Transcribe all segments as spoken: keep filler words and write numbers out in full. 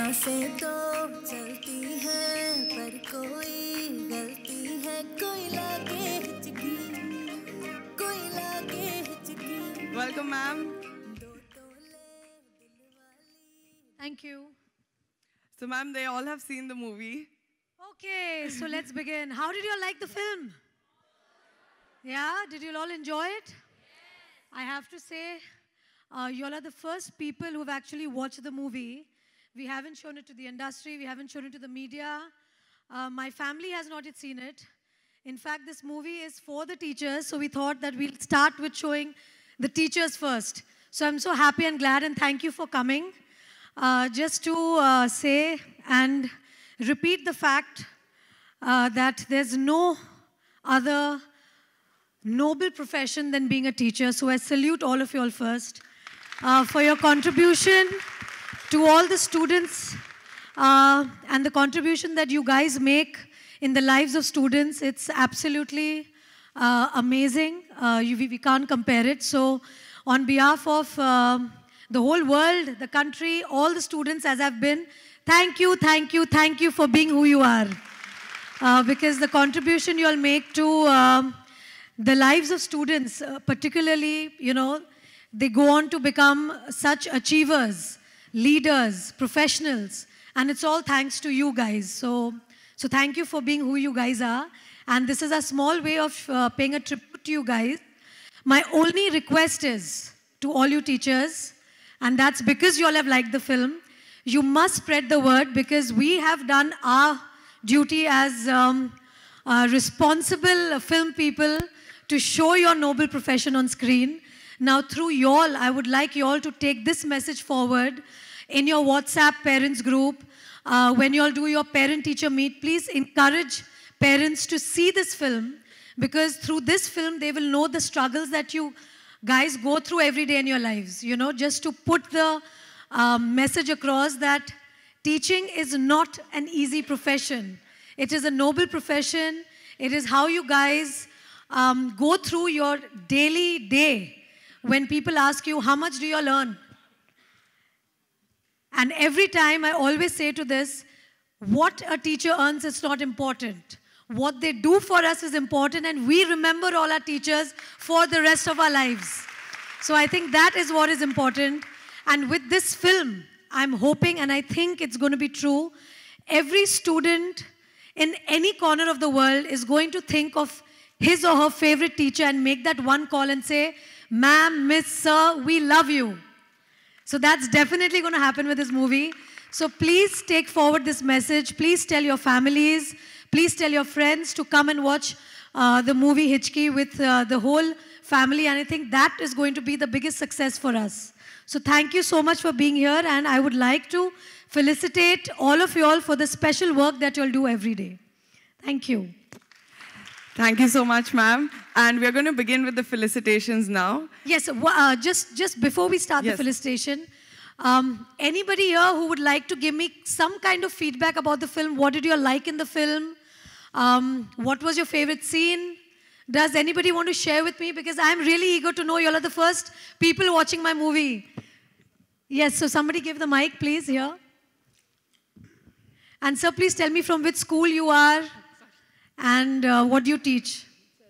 सांसें तो चलती हैं पर कोई गलती है कोई लागे हिचकी कोई लागे हिचकी. Welcome, ma'am. Thank you. So, ma'am, they all have seen the movie. Okay, so let's begin. How did you all like the film? Yeah, did you all enjoy it? Yes. I have to say, uh, you all are the first people who have actually watched the movie. We haven't shown it to the industry, we haven't shown it to the media. Uh, my family has not yet seen it. In fact, this movie is for the teachers, so we thought that we'll start with showing the teachers first. So I'm so happy and glad, and thank you for coming. Uh, just to uh, say and repeat the fact uh, that there's no other noble profession than being a teacher. So I salute all of you all first uh, for your contribution to all the students uh, and the contribution that you guys make in the lives of students. It's absolutely uh, amazing. Uh, you, we, we can't compare it. So on behalf of uh, the whole world, the country, all the students as I've been, thank you, thank you, thank you for being who you are. Uh, because the contribution you all make to um, the lives of students, uh, particularly, you know, they go on to become such achievers, leaders, professionals, and it's all thanks to you guys. So, so thank you for being who you guys are. And this is a small way of uh, paying a tribute to you guys. My only request is to all you teachers, and that's because you all have liked the film, you must spread the word because we have done our duty as um, uh, responsible film people to show your noble profession on screen. Now through y'all, I would like y'all to take this message forward in your WhatsApp parents group. Uh, when y'all do your parent-teacher meet, please encourage parents to see this film because through this film, they will know the struggles that you guys go through every day in your lives. You know, just to put the um, message across that teaching is not an easy profession. It is a noble profession. It is how you guys Um, go through your daily day when people ask you, how much do you learn? And every time I always say to this, what a teacher earns is not important. What they do for us is important, and we remember all our teachers for the rest of our lives. So I think that is what is important. And with this film, I'm hoping, and I think it's going to be true, every student in any corner of the world is going to think of his or her favorite teacher and make that one call and say, ma'am, miss, sir, we love you. So that's definitely going to happen with this movie. So please take forward this message. Please tell your families. Please tell your friends to come and watch uh, the movie Hichki with uh, the whole family. And I think that is going to be the biggest success for us. So thank you so much for being here. And I would like to felicitate all of you all for the special work that you all do every day. Thank you. Thank you so much, ma'am. And we're going to begin with the felicitations now. Yes, uh, just, just before we start yes. the felicitation, um, anybody here who would like to give me some kind of feedback about the film? What did you like in the film? Um, what was your favorite scene? Does anybody want to share with me? Because I'm really eager to know. You all are the first people watching my movie. Yes, so somebody give the mic, please, here. And sir, please tell me from which school you are. And uh, what do you teach?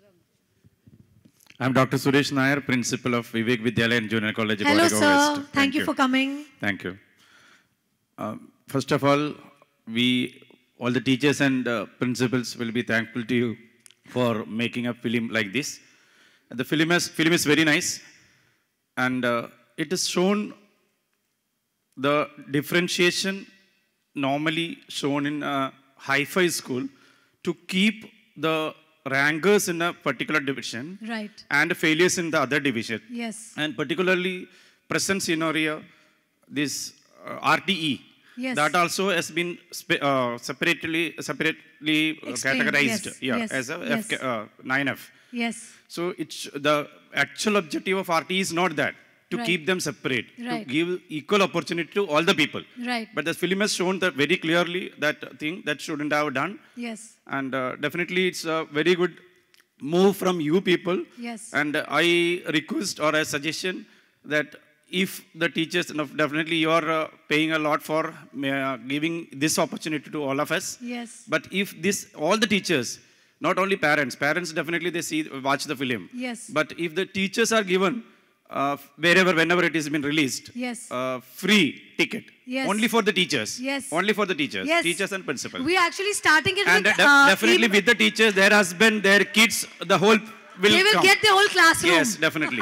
I'm Doctor Suresh Nair, Principal of Vivek Vidyalaya and Junior College, Hello, Goregaon sir. West. Thank, Thank you you for coming. Thank you. Uh, first of all, we, all the teachers and uh, principals will be thankful to you for making a film like this. The film is, film is very nice. And uh, it is shown the differentiation normally shown in a hi-fi school to keep the rankers in a particular division right. and failures in the other division. Yes. And particularly present scenario, this uh, R T E, yes. that also has been uh, separately separately categorized yes. Yeah, yes. as a yes. F, uh, nine F. Yes. So it's, the actual objective of R T E is not that. To right. keep them separate, right. to give equal opportunity to all the people. Right. But the film has shown that very clearly that thing that shouldn't have done. Yes. And uh, definitely it's a very good move from you people. Yes. And uh, I request or a suggestion that if the teachers, no, definitely you are uh, paying a lot for uh, giving this opportunity to all of us. Yes. But if this, all the teachers, not only parents, parents definitely they see, watch the film. Yes. But if the teachers are given uh, wherever, whenever it has been released, yes. uh, free ticket. Yes. Only for the teachers. Yes. Only for the teachers. Yes. Teachers and principals. We are actually starting it and with... de Uh, definitely with the teachers, their husband, their kids, the whole will They will come. get the whole classroom. Yes, definitely.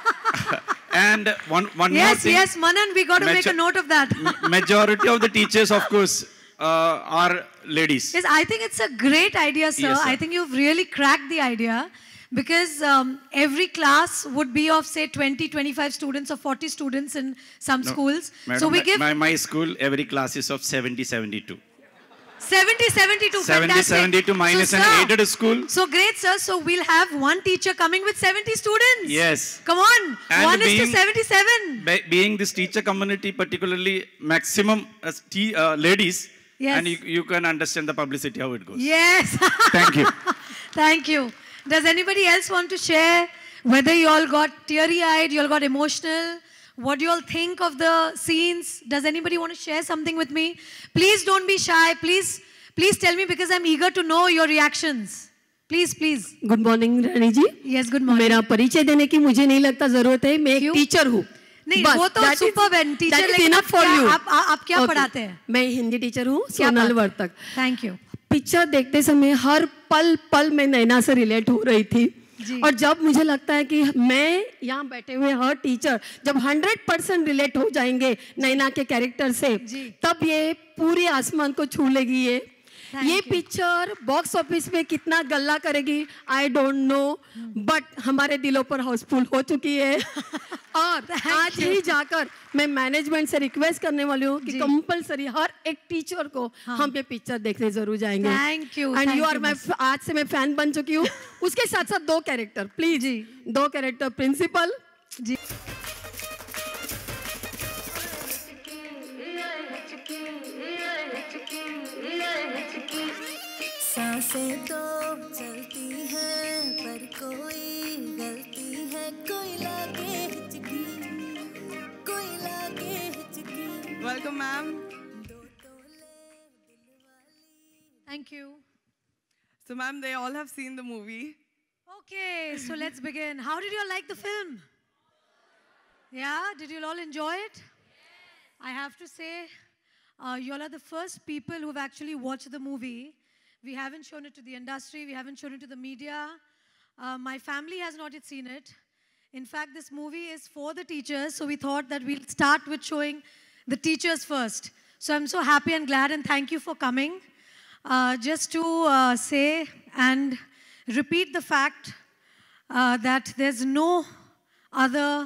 And one, one yes, more thing. Yes, yes, Manan, we got to make a note of that. Majority of the teachers, of course, uh, are ladies. Yes, I think it's a great idea, sir. Yes, sir. I think you've really cracked the idea because um, every class would be of, say, twenty, twenty-five students or forty students in some No, schools. Madam, so we give... My, my school, every class is of seventy, seventy-two. seventy, seventy-two, seventy, fantastic. seventy-two minus so, an sir, aided school. So great, sir. So we'll have one teacher coming with seventy students. Yes. Come on. And one being, is to seventy-seven. Be, being this teacher community, particularly maximum as t, uh, ladies, Yes. and you, you can understand the publicity, how it goes. Yes. Thank you. Thank you. Does anybody else want to share whether you all got teary-eyed, you all got emotional? What do you all think of the scenes? Does anybody want to share something with me? Please don't be shy. Please, please tell me because I'm eager to know your reactions. Please, please. Good morning Rani ji. Yes, good morning. मेरा परिचय देने की मुझे नहीं लगता जरूरत है. मैं एक टीचर हूँ. नहीं, वो तो सुपर है. टीचर लेकिन आप क्या, आप, आप क्या पढ़ाते हैं? मैं हिंदी टीचर हूँ Sonal Vartak. Thank you. Picture देखते समय हर पल पल में नैना से रिलेट हो रही थी. और जब मुझे लगता है कि मैं यहाँ बैठे हुए हर टीचर जब हंड्रेड परसेंट रिलेट हो जाएंगे नैना के कैरेक्टर से, तब ये पूरी आसमान को छू लेगी. ये ये पिक्चर बॉक्स ऑफिस में कितना गल्ला करेगी आई डोंट नो, बट हमारे दिलों पर हाउसफुल हो चुकी है. और आज ही जाकर मैं मैनेजमेंट से रिक्वेस्ट करने वाली हूँ कि कंपलसरी हर एक टीचर को हम ये पिक्चर देखने जरूर जाएंगे. Thank you. And you are my, आज से मैं फैन बन चुकी हूँ. उसके साथ साथ दो कैरेक्टर प्लीज जी, दो कैरेक्टर प्रिंसिपल जी. सांसें तो चलती हैं पर कोई गलती है, कोई लागे हिचकी, कोई लागे हिचकी. Welcome, ma'am. Thank you. So, ma'am, they all have seen the movie. Okay, so let's begin. How did you all like the film? Yeah, did you all enjoy it? I have to say, uh, you all are the first people who have actually watched the movie. We haven't shown it to the industry. We haven't shown it to the media. Uh, my family has not yet seen it. In fact, this movie is for the teachers, so we thought that we'll start with showing the teachers first. So I'm so happy and glad, and thank you for coming. Uh, just to uh, say and repeat the fact uh, that there's no other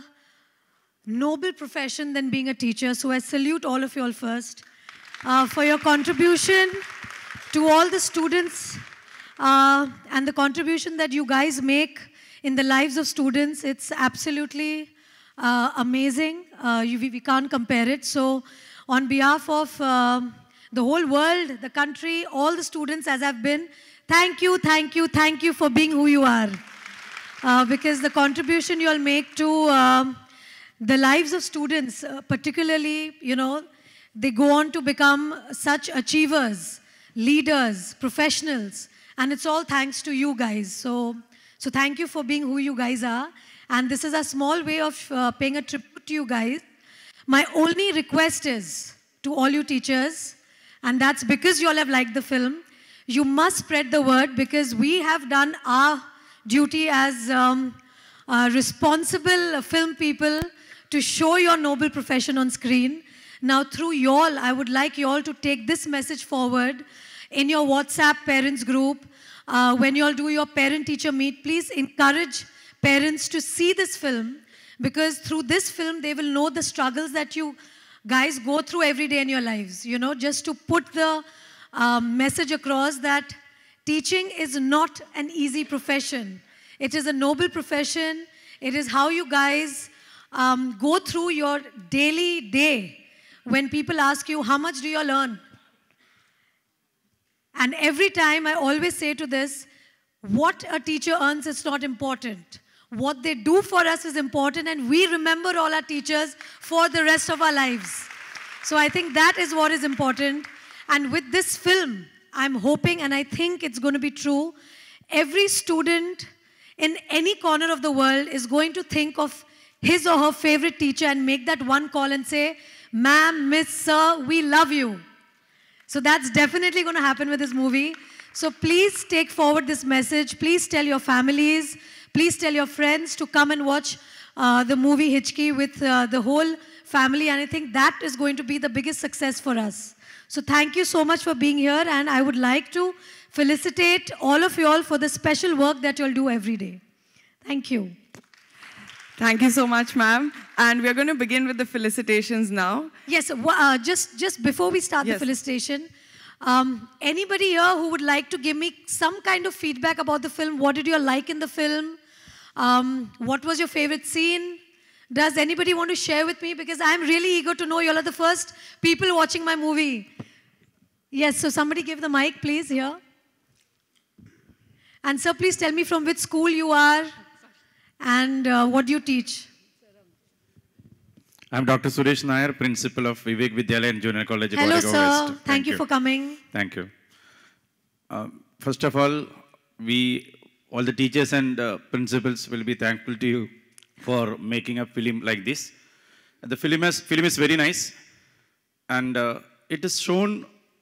noble profession than being a teacher. So I salute all of you all first uh, for your contribution to all the students uh, and the contribution that you guys make in the lives of students. It's absolutely uh, amazing. Uh, you, we, we can't compare it. So on behalf of uh, the whole world, the country, all the students as I've been, thank you, thank you, thank you for being who you are. Uh, because the contribution you all make to uh, the lives of students, uh, particularly, you know, they go on to become such achievers, leaders, professionals, and it's all thanks to you guys. So, so thank you for being who you guys are. And this is a small way of uh, paying a tribute to you guys. My only request is to all you teachers, and that's because you all have liked the film, you must spread the word because we have done our duty as um, uh, responsible film people to show your noble profession on screen. Now, through you all, I would like you all to take this message forward in your WhatsApp parents group. Uh, when you all do your parent-teacher meet, please encourage parents to see this film because through this film, they will know the struggles that you guys go through every day in your lives. You know, just to put the um, message across that teaching is not an easy profession. It is a noble profession. It is how you guys um, go through your daily day when people ask you, how much do you earn? And every time I always say to this, what a teacher earns is not important. what they do for us is important, and we remember all our teachers for the rest of our lives. So I think that is what is important. And with this film, I'm hoping, and I think it's going to be true, every student in any corner of the world is going to think of his or her favorite teacher and make that one call and say, ma'am, miss, sir, we love you. So that's definitely going to happen with this movie. So please take forward this message. Please tell your families. Please tell your friends to come and watch uh, the movie Hichki with uh, the whole family. And I think that is going to be the biggest success for us. So thank you so much for being here. And I would like to felicitate all of you all for the special work that you'll do every day. Thank you. Thank you so much, ma'am. And we're going to begin with the felicitations now. Yes, uh, just, just before we start yes. the felicitation, um, anybody here who would like to give me some kind of feedback about the film? What did you like in the film? Um, what was your favorite scene? Does anybody want to share with me? Because I'm really eager to know. You all are the first people watching my movie. Yes, so somebody give the mic, please, here. And sir, please tell me from which school you are and uh, what do you teach? I'm Doctor Suresh Nair, Principal of Vivek Vidyalaya and Junior College of Hello, Goregaon sir. West. Thank, Thank you, you for coming. Thank you. Uh, first of all, we, all the teachers and uh, principals will be thankful to you for making a film like this. The film is, film is very nice, and uh, it is shown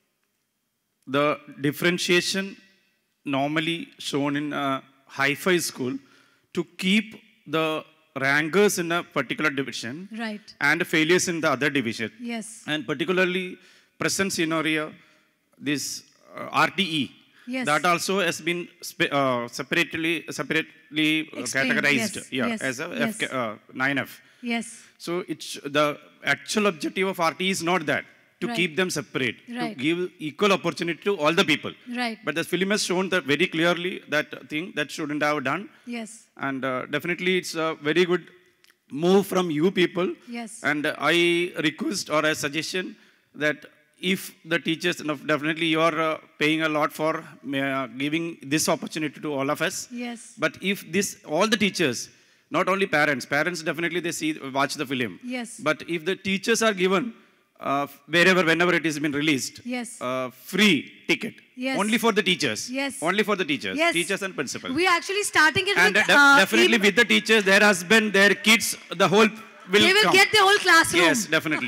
the differentiation normally shown in a hi-fi school to keep the rankers in a particular division right. and failures in the other division. Yes. And particularly present scenario, this uh, R T E, yes. that also has been uh, separately separately categorized yes. yeah, yes. as a yes. F, uh, nine F. Yes. So it's, the actual objective of R T E is not that, to right. keep them separate, right. to give equal opportunity to all the people. Right. But the film has shown that very clearly that thing that shouldn't have done. Yes. And uh, definitely it's a very good move from you people. Yes. And uh, I request or a suggestion that if the teachers, definitely you are uh, paying a lot for uh, giving this opportunity to all of us. Yes. But if this, all the teachers, not only parents, parents definitely they see, watch the film. Yes. But if the teachers are given uh, wherever, whenever it has been released, yes. uh, free ticket. Yes. Only for the teachers. Yes. Only for the teachers. Yes. Teachers and principals. We are actually starting it and with... de Uh, definitely with the teachers, their husband, their kids, the whole will They will come. get the whole classroom. Yes, definitely.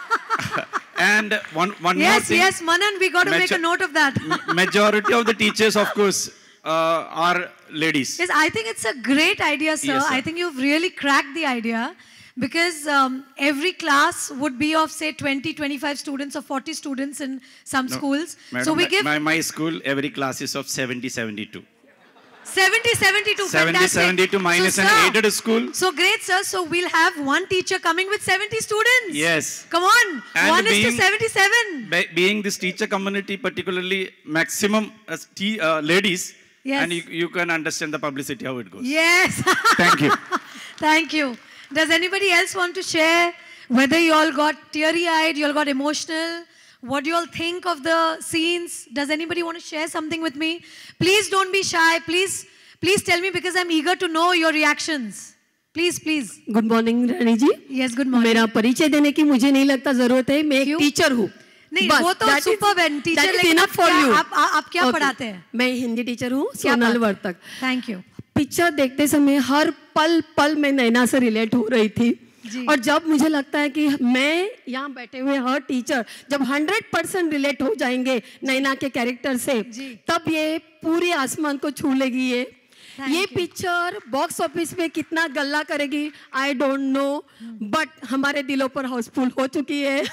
And one, one yes, more thing. Yes, yes, Manan, we got to make a note of that. Majority of the teachers, of course, uh, are ladies. Yes, I think it's a great idea, sir. Yes, sir. I think you've really cracked the idea. Because um, every class would be of, say, twenty, twenty-five students or forty students in some No, schools. Madam, so we give... My, my school, every class is of seventy, seventy-two. seventy, seventy-two, seventy, fantastic. seventy-two minus so, an sir, aided school. So great, sir. So we'll have one teacher coming with seventy students. Yes. Come on. And one being, is to seventy-seven. Be, being this teacher community, particularly maximum as t, uh, ladies, yes. and you, you can understand the publicity, how it goes. Yes. Thank you. Thank you. Does anybody else want to share whether you all got teary-eyed, you all got emotional? What do you all think of the scenes? Does anybody want to share something with me? Please don't be shy. Please, please tell me because I'm eager to know your reactions. Please, please. Good morning, Rani ji. Yes, good morning. मेरा परिचय देने की मुझे नहीं लगता जरूरत है. मैं एक टीचर हूँ. नहीं, वो तो सुपर है टीचर. लेकिन आप क्या आप आप क्या पढ़ाते हैं? मैं हिंदी टीचर हूँ, Sonal Vartak. Thank you. Picture देखते समय हर पल पल में नैना से रिलेट हो रही थी और जब मुझे लगता है कि मैं यहाँ बैठे हुए हर टीचर जब हंड्रेड परसेंट रिलेट हो जाएंगे नैना के कैरेक्टर से तब ये पूरी आसमान को छू लेगी. ये ये पिक्चर बॉक्स ऑफिस में कितना गल्ला करेगी आई डोंट नो बट हमारे दिलों पर हाउसफुल हो चुकी है.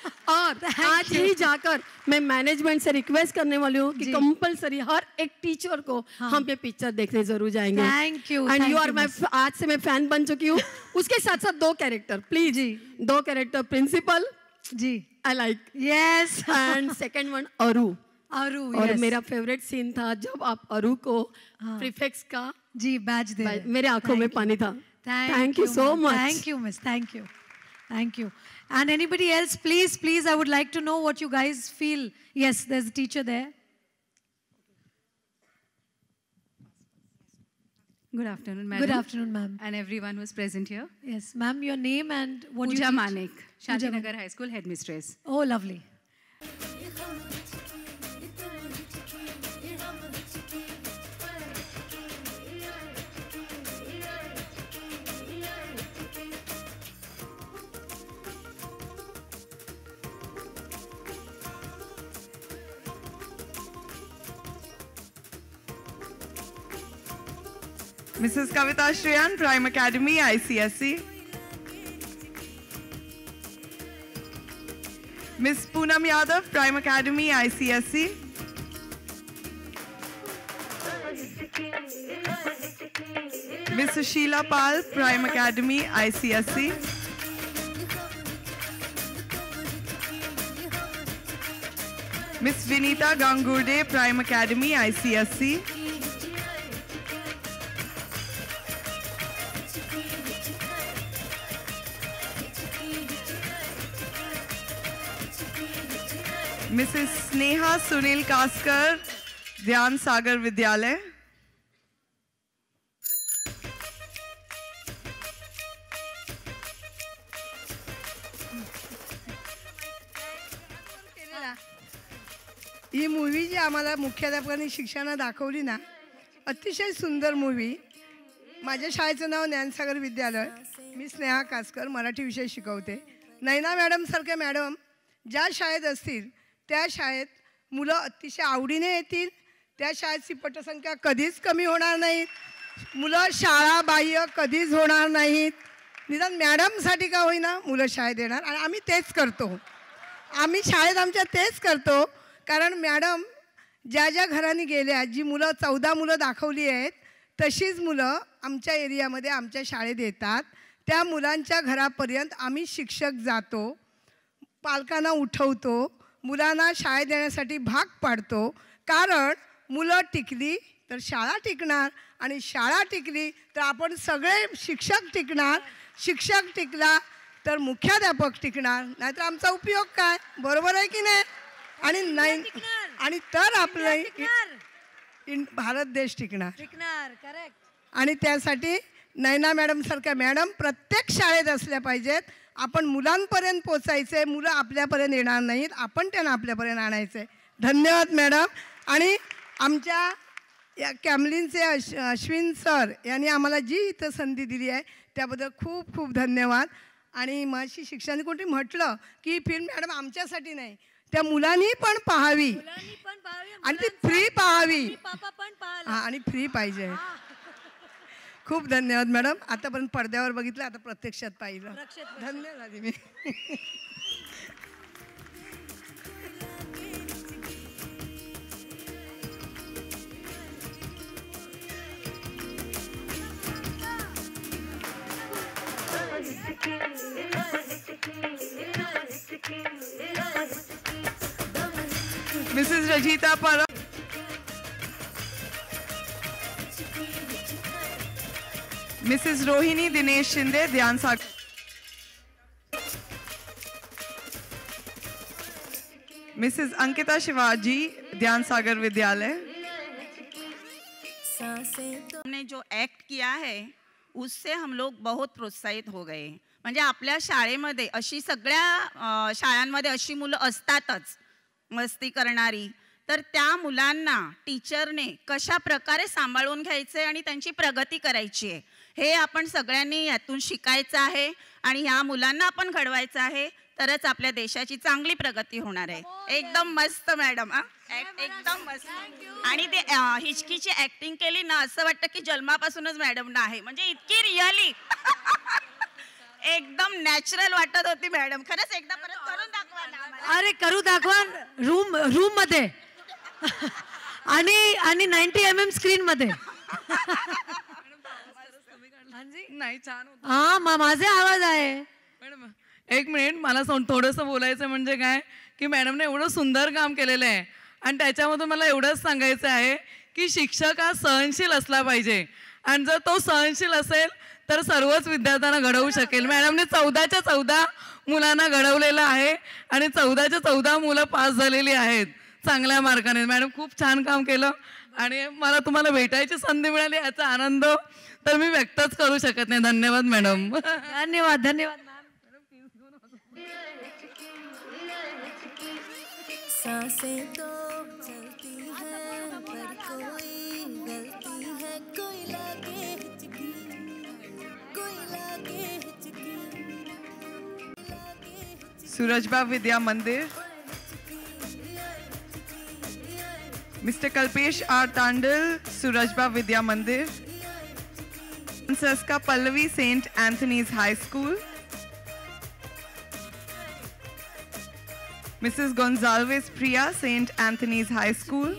और आज ही जाकर मैं मैनेजमेंट से रिक्वेस्ट करने वाली हूँ कि कंपलसरी हर एक टीचर को हाँ. हम ये पिक्चर देखने जरूर जाएंगे. Thank you. And you are my, आज से मैं फैन बन चुकी हूँ. उसके साथ साथ दो कैरेक्टर प्लीज जी दो character principal ji I like yes and second one अरू अरू और yes. मेरा फेवरेट सीन था जब आप अरू को प्रीफिक्स का जी बैच दे मेरे आंखों में पानी था. Thank you so much. Thank you miss. Thank you. Thank you. And anybody else, please, please, I would like to know what you guys feel. Yes, there's a teacher there. Good afternoon, madam. Good afternoon, ma'am. And everyone who is present here. Yes, ma'am, your name and what Pooja you teach? Manek, Shantinagar High School headmistress. Oh, lovely. Missus Kavita Shriyan, Prime Academy, I C S E. Miss Poonam Yadav, Prime Academy, I C S E. Miss Sushila Pal, Prime Academy, I C S E. Miss Vinita Gangurde, Prime Academy, I C S E. Missus Sneha Sunil Kaskar, Dhyan Sagar Vidyalay. ही movie जी आम्हाला मुख्याध्यापकांनी शिक्षण दाखवली ना, अतिशय सुंदर movie. माझ्या शाळेचं नाव ज्ञानसागर विद्यालय. मी स्नेहा कासकर, मराठी विषय शिकवते. नैना मॅडम सारख्या मॅडम ज्या शाळेत असतील त्या शाळेत मुलं अतिशय आवडीने येतील. त्या शाळेची पटसंख्या कधीच कमी होणार नाहीत. मुलं शाळा बाह्य कधीच होणार नाहीत. निदान मॅडमसाठी का होईना मुलं शाळेत येणार आणि आम्ही तेच करतो. आम्ही शाळेत आमच्या तेच करतो कारण मॅडम ज्या ज्या घरांनी गेल्या, जी मुलं चौदा मुलं दाखवली आहेत तशीच मुलं आमच्या एरियामध्ये आमच्या शाळेत येतात. त्या मुलांच्या घरापर्यंत आम्ही शिक्षक जातो, पालकांना उठवतो, मुलांना शाळेत येण्यासाठी भाग पाडतो. कारण मुलं टिकली तर शाळा टिकणार आणि शाळा टिकली तर आपण सगळे शिक्षक टिकणार. शिक्षक टिकला तर मुख्याध्यापक टिकणार, नाहीतर आमचा उपयोग काय? बरोबर आहे की नाही? आणि नाही आणि तर आपलं भारत देश टिकणार. करेक्ट. आणि त्यासाठी नैना मॅडम सारख्या मॅडम प्रत्येक शाळेत असल्या पाहिजेत. आपण मुलांपर्यंत पोचायचे, मुलं आपल्यापर्यंत येणार नाहीत, आपण त्यांना आपल्यापर्यंत आणायचे. धन्यवाद मॅडम. आणि आमच्या या कॅमलिनचे अश अश्विन सर यांनी आम्हाला जी इथं संधी दिली आहे त्याबद्दल खूप खूप धन्यवाद. आणि माझी शिक्षकांनी कोणी म्हटलं की फिल्म मॅडम आमच्यासाठी नाही, त्या मुलांनी पण पाहावी आणि ती फ्री पाहावी. हां, आणि फ्री पाहिजे. खूप धन्यवाद मॅडम. आतापर्यंत पडद्यावर बघितलं, आता प्रत्यक्षात पाहिलं. धन्यवाद. मी Missus Rajita Parab. Missus Rohini Dinesh Shinde, Dhyan Sagar. Missus Ankita Shivaji, Dhyan Sagar Vidyalay. हमने जो एक्ट किया है उससे हम लोग बहुत प्रोत्साहित हो गए. म्हणजे आपल्या शाळेमध्ये अशी सगळ्या शाळांमध्ये अशी मुलं असतातच मस्ती करणारी. तर त्या मुलांना टीचरने कशा प्रकारे सांभाळून घ्यायचे आणि त्यांची प्रगती करायची आहे हे आपण सगळ्यांनी यातून शिकायचं आहे. आणि ह्या मुलांना आपण घडवायचं आहे, तरच आपल्या देशाची चांगली प्रगती होणार आहे. एकदम मस्त मॅडम. एकदम मस्त. आणि ते हिचकीची ऍक्टिंग केली ना, असं वाटतं की जन्मापासूनच मॅडम ना आहे. म्हणजे इतकी रिअली एकदम नॅचरल वाटत होती मॅडम. खरंच एकदा परत करून दाखवा ना. अरे करू दाखवा रूम रूम मध्ये आणि आणि नाईन्टी एम एम स्क्रीन मध्ये. नाही, छान होतं. हा, माझे आवाज आहे. मॅडम एक मिनिट, मला थोडंसं बोलायचं म्हणजे काय की मॅडमने एवढं सुंदर काम केलेलं आहे आणि त्याच्यामधून मला एवढंच सांगायचं आहे की शिक्षक हा सहनशील असला पाहिजे. आणि जर तो सहनशील असेल तर सर्वच विद्यार्थ्यांना घडवू शकेल. मॅडमने चौदाच्या चौदा मुलांना घडवलेलं आहे आणि चौदाच्या चौदा मुलं पास झालेली आहेत चांगल्या मार्काने. मॅडम खूप छान काम केलं आणि मला तुम्हाला भेटायची संधी मिळाली याचा आनंद तर मी व्यक्तच करू शकत नाही. धन्यवाद मॅडम. धन्यवाद धन्यवाद मॅम. सांसें तो चलती हैं पर कोई गलती है, कोई लागे हिचकी, कोई लागे हिचकी, लागे हिचकी. Surajba Vidya Mandir. Mister Kalpesh R Tandel, Surajba Vidya Mandir. Francesca Pallavi, saint Anthony's high school. Missus Gonzalez Priya, Saint Anthony's High School.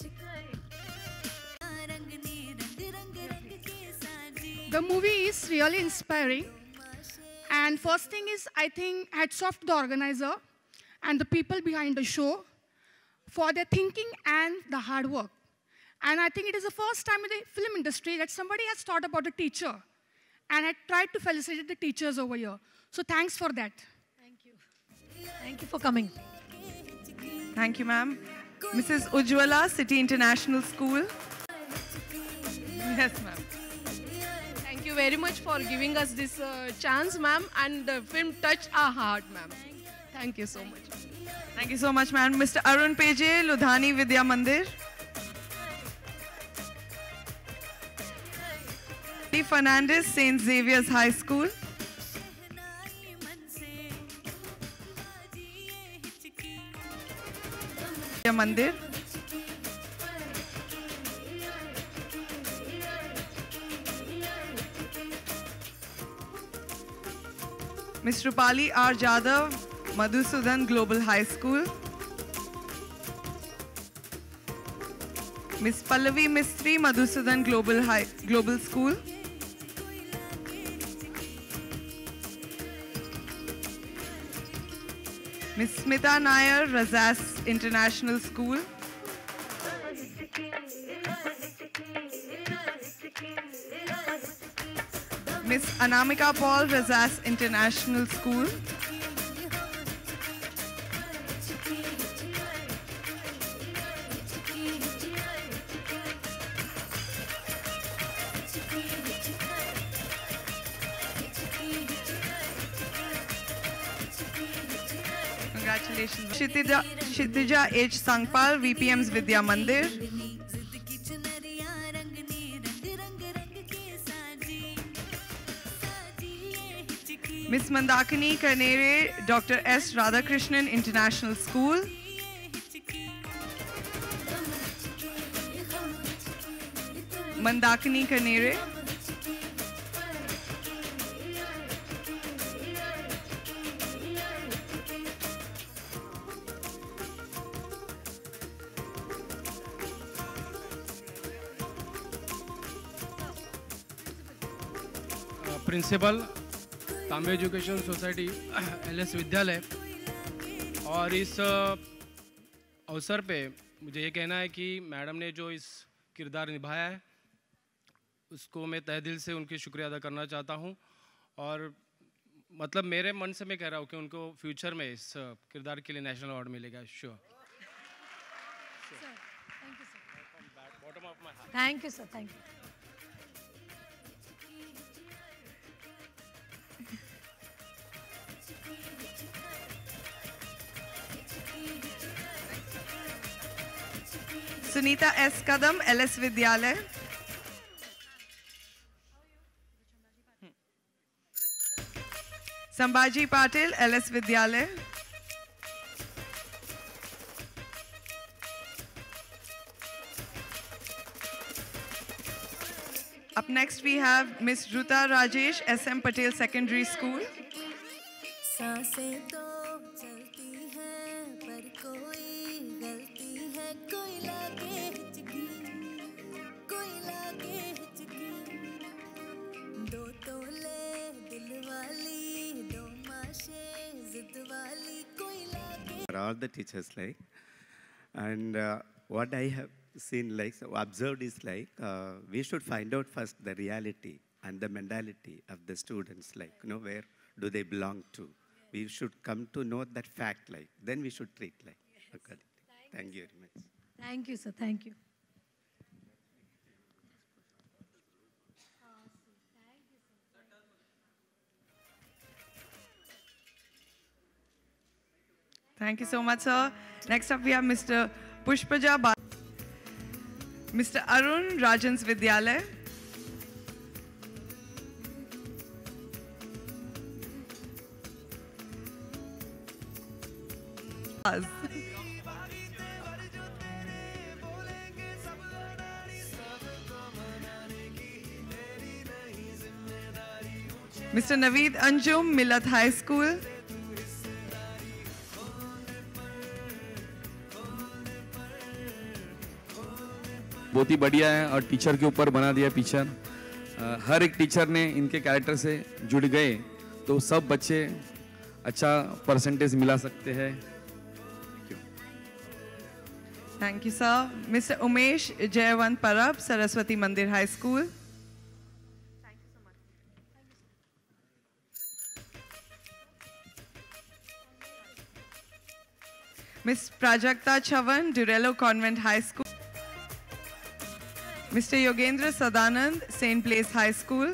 The movie is really inspiring. And first thing is, I think hats off to the organizer and the people behind the show for their thinking and the hard work. And I think it is the first time in the film industry that somebody has thought about a teacher and had tried to felicitate the teachers over here. So thanks for that. Thank you. Thank you for coming. Thank you, ma'am. Missus Ujwala, City International School. Yes, ma'am. Thank you very much for giving us this uh, chance, ma'am. And the film touched our heart, ma'am. Thank you so much. Thank you so much, ma'am. Mister Arun Peje, Ludhani Vidya Mandir. T. Fernandez, Saint Xavier's High School. Vidya Mandir. Miss Rupali R. Jadhav, Madhusudan Global High School. Miss Pallavi Mistry, Madhusudan Global High Global School. Miss Smita Nair, Razas International School. Miss Anamika Paul, Razas International School. Congratulations. Kshitija, Kshitija H. Sangpal, V P M's Vidya Mandir. Miss Mandakini Kanere, Doctor S. Radhakrishnan International School. Mandakini Kanere. Principal Tambe education society L S Vidyalaya. और इस अवसर पे मुझे ये कहना है कि madam ने जो इस किरदार निभाया है उसको मैं तहे दिल से उनकी शुक्रिया अदा करना चाहता हूँ। और मतलब मेरे मन से मैं कह रहा हूँ कि उनको फ्यूचर में इस किरदार के लिए नेशनल अवार्ड मिलेगा। Sure. Thank you sir, thank you. Sunita S Kadam, L S Vidyalaya. Sambhaji Patil, L S Vidyalaya. Up next we have Miss Ruta Rajesh, S M Patel Secondary School. सांसें तो चलती हैं पर कोई गलती है, कोई लागे हिचकी, कोई लागे हिचकी, दो तोले दिल वाली, दो माशे जिद वाली, कोई लागे। All the teachers like, and uh, what I have seen like so observed is like uh, we should find out first the reality and the mentality of the students, like you know where do they belong to. We should come to know that fact, like then we should treat like. Yes. Okay. Thank you very much. Thank you, sir. Thank you. Thank you so much, sir. Next up, we have Mister Pushpaja Ba Mister Arun, Rajans Vidyalaya. Mister Naveed Anjum, Millat High School. बहुत ही बढ़िया है और teacher के ऊपर बना दिया picture. हर एक teacher ने इनके कैरेक्टर से जुड़ गए तो सब बच्चे अच्छा परसेंटेज मिला सकते हैं। Thank you, sir. Mister Umesh Jayawant Parab, Saraswati Mandir High School. Miss Prajakta Chavan, Durello Convent High School. Mister Yogendra Sadanand, Saint Place High School.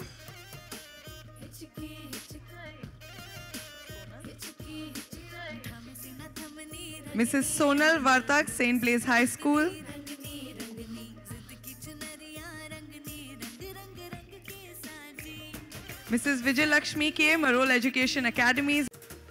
Missus Sonal Vartak, Saint Place High School. Missus Vijay Lakshmi K, Marol Education Academies.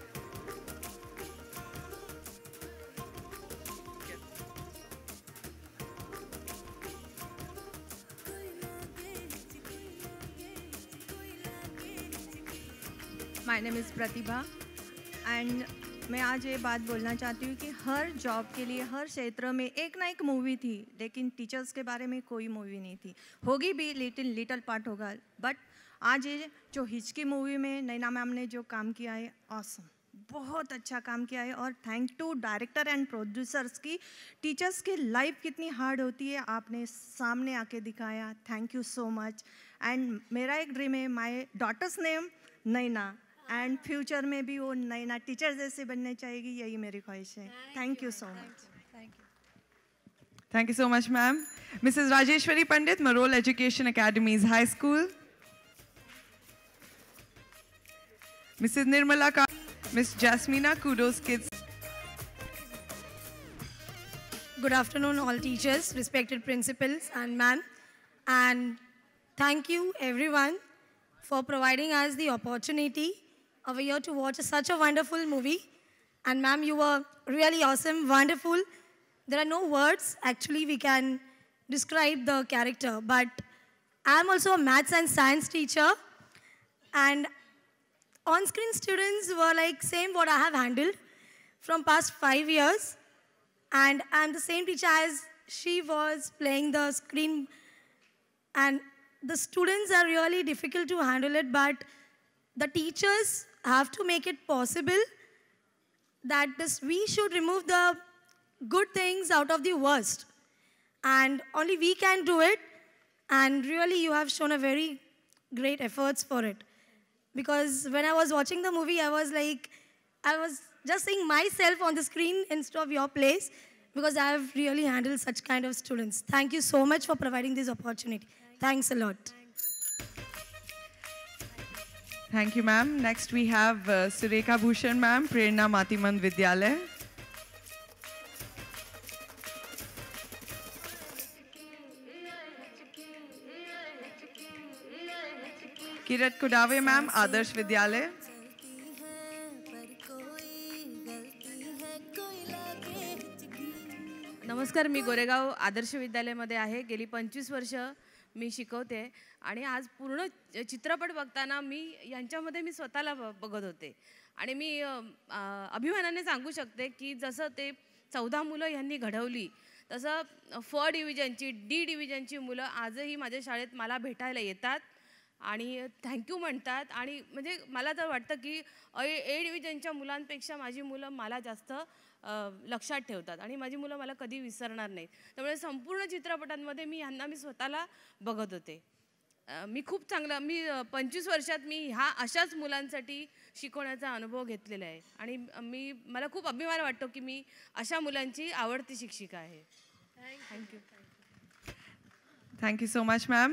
My name is Pratibha and मैं आज ये बात बोलना चाहती हूँ कि हर job के लिए हर क्षेत्र में एक ना एक मूवी थी, लेकिन टीचर्स के बारे में कोई मूवी नहीं थी। होगी भी, लिटिल लिटिल पार्ट होगा, बट आज ये जो हिचकी मूवी में नैना मैम ने जो काम किया है, ऑसम, बहुत अच्छा काम किया है। और thank to director and producers की, टीचर्स की लाइफ कितनी हार्ड होती है आपने सामने आके दिखाया। Thank you so much. And मेरा एक ड्रीम है, my daughter's name Naina, and future में भी वो नैना टीचर जैसे बनने चाहिए, यही मेरी ख्वाहिश है। Thank you so much. Thank you so much, ma'am. Missus Rajeshwari Pandit, Marol Education Academies High School. Missus Nirmala Ka Miss Jasmina, Kudos Kids. Good afternoon, all teachers, respected principals and ma'am. And thank you everyone for providing us the opportunity over here to watch such a wonderful movie. And ma'am, you were really awesome, wonderful. There are no words actually we can describe the character, but I'm also a maths and science teacher, and on-screen students were like same what I have handled from past five years, and I'm the same teacher as she was playing the screen, and the students are really difficult to handle it, but the teachers have to make it possible that this, we should remove the good things out of the worst. And only we can do it. And really, you have shown a very great efforts for it. Because when I was watching the movie, I was like, I was just seeing myself on the screen instead of your place, because I have really handled such kind of students. Thank you so much for providing this opportunity. Thanks a lot. Thank you, ma'am. Next, we have uh, Sureka Bhushan, ma'am, Prerna Matiman Vidyalaya. Kirat Kudave, ma'am, Adarsh Vidyalaya. नमस्कार, मी गोरेगाव आदर्श विद्यालयामध्ये आहे. गेली पंचवीस वर्ष मी शिकवते आणि आज पूर्ण चित्रपट बघताना मी यांच्यामध्ये मी स्वतःला बघत होते आणि मी अभिमानाने सांगू शकते की जसं ते चौदा मुलं यांनी घडवली, तसं फ डिव्हिजनची, डी डिव्हिजनची मुलं आजही माझ्या शाळेत मला भेटायला येतात आणि थँक्यू म्हणतात. आणि म्हणजे मला तर वाटतं की ए डिव्हिजनच्या मुलांपेक्षा माझी मुलं मला जास्त लक्षात ठेवतात आणि माझी मुलं मला कधी विसरणार नाहीत. त्यामुळे संपूर्ण चित्रपटांमध्ये मी यांना मी स्वतःला बघत होते. मी खूप चांगला, मी पंचवीस वर्षात मी ह्या अशाच मुलांसाठी शिकवण्याचा अनुभव घेतलेला आहे आणि मी मला खूप अभिमान वाटतो की मी अशा मुलांची आवडती शिक्षिका आहे. Thank you. Thank you so much, ma'am.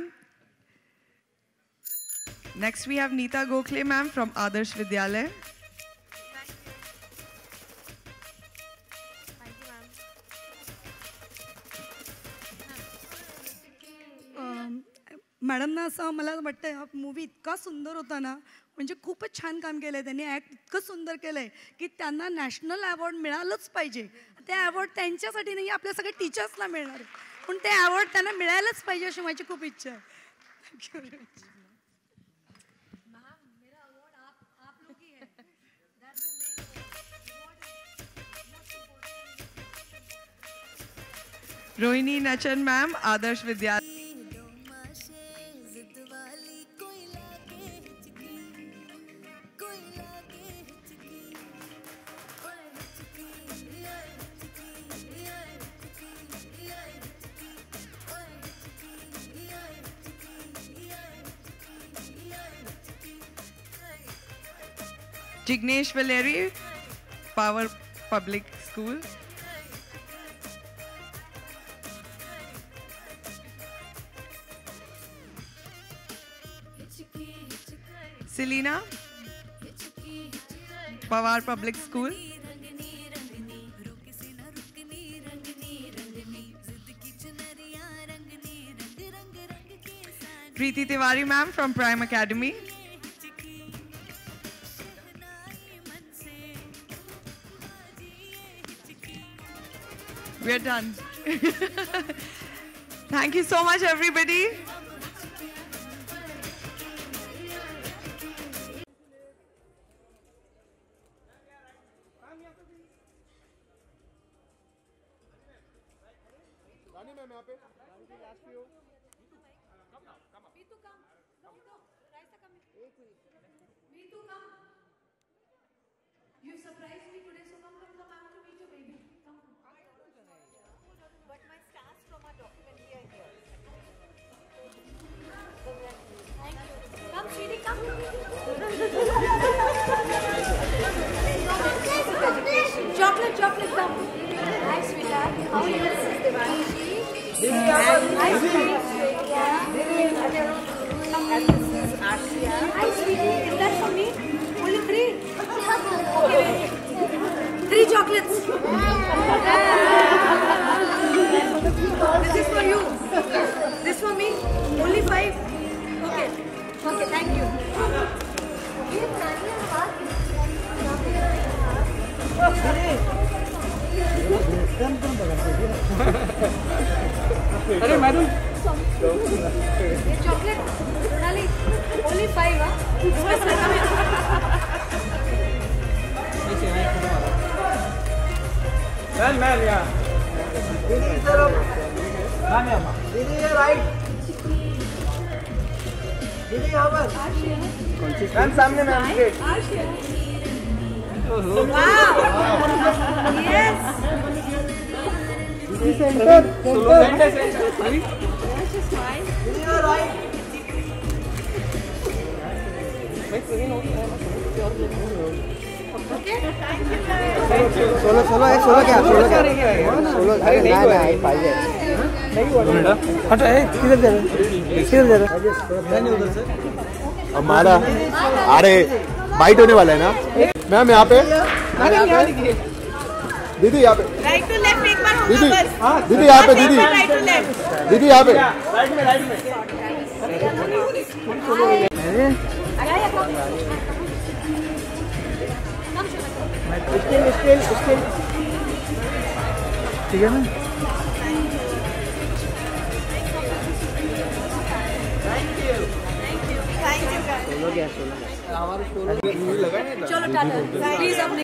Next, we have Neeta Gokhale, ma'am, from Adarsh Vidyalaya. मॅडमना असं मला वाटतं हा मूवी इतका सुंदर होता ना, म्हणजे खूपच छान काम केलं आहे त्यांनी, ॲक्ट इतकं सुंदर केलं आहे की त्यांना नॅशनल अवॉर्ड मिळालंच पाहिजे. ते अवॉर्ड त्यांच्यासाठी नाही, आपल्या सगळ्या टीचर्सला मिळणार आहे, पण ते अवॉर्ड त्यांना मिळायलाच पाहिजे अशी माझी खूप इच्छा आहे. Thank you very much. Rohini Nachan ma'am, Adarsh Vidyalaya. Jignesh Valeri, Power Public School. Selena, Pawar Public School. Preeti Tiwari ma'am from Prime Academy. We're done. Thank you so much, everybody. Rani ma'am, यहाँ पे. You surprised me today, so come, come, come. I want to meet your baby. Come. But my stars from our document here here. Thank you. Come, Shiri, come. Chocolate, chocolate, come. Hi, sweetheart. How are you? This is Devani. Hi, sweetie. And this is Ashia. Hi, sweetie. Is that for me? Only three? Okay, wait. Three chocolates. This is for you. This for me. Only five. Okay. Okay, thank you. अरे madam Chocolate. Sonali. Only five, huh? Man, man, yeah. Didi, sir. Man, yeah. Didi, you're right. Didi, यहाँ पर. Man, सामने ma'am. Wow. Yes. Didi, center. Center. Center. Sorry. Didi, you're right. Solo solo है solo क्या solo क्या solo अरे नहीं नहीं पाइए नहीं हुआ हटो ए किधर जा रहे किधर जा रहे नहीं उधर से हमारा अरे बाइट होने वाला है ना मैम यहाँ पे दीदी यहाँ पे राइट टू लेफ्ट एक बार होगा दीदी बस दीदी यहाँ पे दीदी राइट टू लेफ्ट दीदी यहाँ पे राइट में राइट में स्केल स्केल स्केल ठीक है ना चलो टाटा प्लीज अपने